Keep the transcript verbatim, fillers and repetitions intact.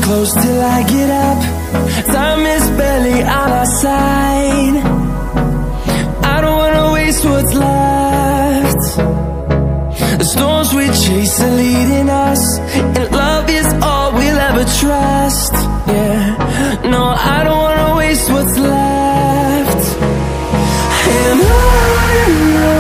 close till I get up. Time is barely on our side. I don't wanna waste what's left. The storms we chase are leading us, and love is all we'll ever trust. Yeah, no, I don't wanna waste what's left. And on and on